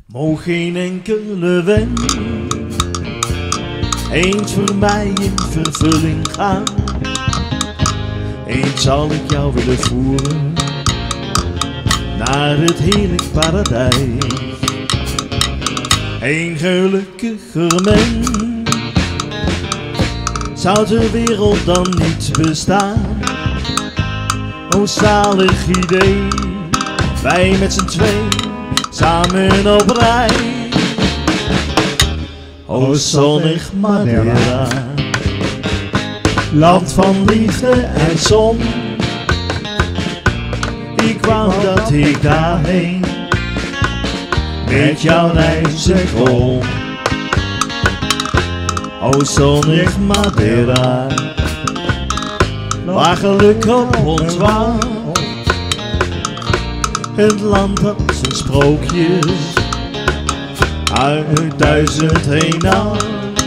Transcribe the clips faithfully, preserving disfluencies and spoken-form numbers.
Moog geen enkele wens eens voor mij in vervulling gaan. Eens zal ik jou willen voeren naar het heerlijk paradijs. Een gelukkiger mens zou de wereld dan niet bestaan. O zalig idee, wij met z'n twee samen op reis. O zonnig Madeira, land van liefde en zon. Ik wou dat ik daarheen met jou reizen kon. O zonnig Madeira, waar geluk op ons wacht. Het land dat zijn sprookjes uit duizend heen nacht.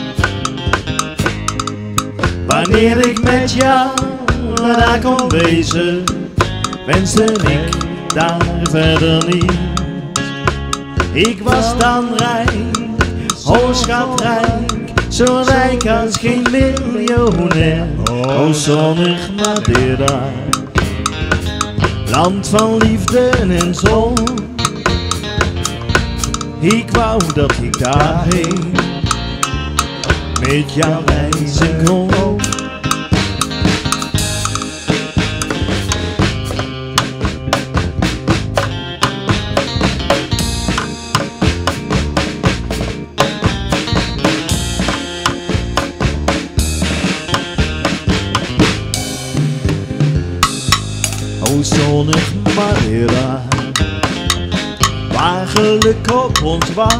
Wanneer ik met jou daar kon wezen, wenste ik daar verder niet. Ik was dan rijk, o schatrijk, zo rijk als geen miljonair. O zonnig Madeira, land van liefde en zon. Ik wou dat ik daarheen met jou reizen kon. O zonnig Madeira, waar geluk op ons wacht.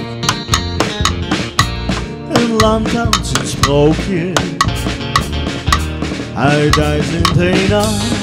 Een land als een sprookje uit duizend heen nacht.